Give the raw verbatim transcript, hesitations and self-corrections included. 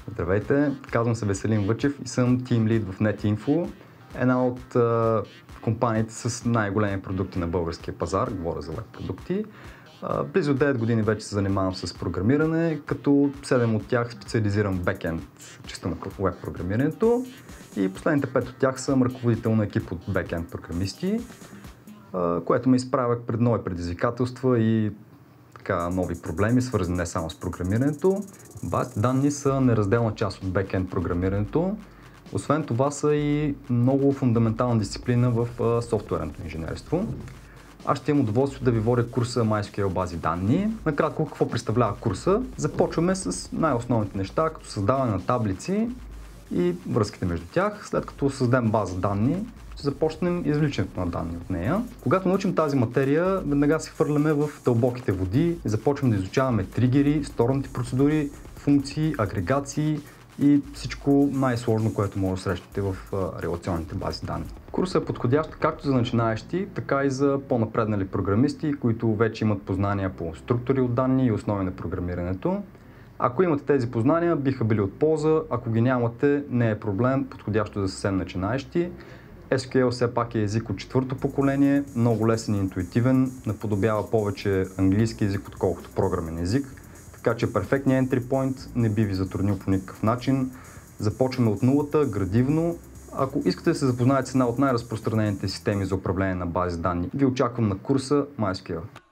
Здравейте, казвам се Веселин Въчев и съм Team Lead в NetInfo, една от а, компаниите с най-големи продукти на българския пазар, говоря за веб продукти. А, близо девет години вече се занимавам с програмиране, като седем от тях специализирам в бекенд, частта на веб програмирането, и последните пет от тях съм ръководител на екип от бекенд програмисти, а, което ме изправя пред нови предизвикателства и така, нови проблеми, свързани не само с програмирането. Базите данни са неразделна част от бекенд програмирането. Освен това са и много фундаментална дисциплина в софтуерното инженерство. Аз ще имам удоволствие да ви водя курса MySQL бази данни. Накратко, какво представлява курса? Започваме с най-основните неща, като създаване на таблици и връзките между тях. След като създадем база данни, ще започнем извличането на данни от нея. Когато научим тази материя, веднага се хвърляме в дълбоките води и започваме да изучаваме тригери, сторонните процедури, функции, агрегации и всичко най-сложно, което може да срещнете в релационните бази данни. Курсът е подходящ както за начинаещи, така и за по-напреднали програмисти, които вече имат познания по структури от данни и основи на програмирането. Ако имате тези познания, биха били от полза, ако ги нямате, не е проблем, подходящо за съвсем начинаещи. ес кю ел все пак е език от четвърто поколение, много лесен и интуитивен, наподобява повече английски език, отколкото програмен език, така че перфектният entry point не би ви затруднил по никакъв начин. Започваме от нулата, градивно. Ако искате да се запознаете с една от най-разпространените системи за управление на бази данни, ви очаквам на курса MySQL.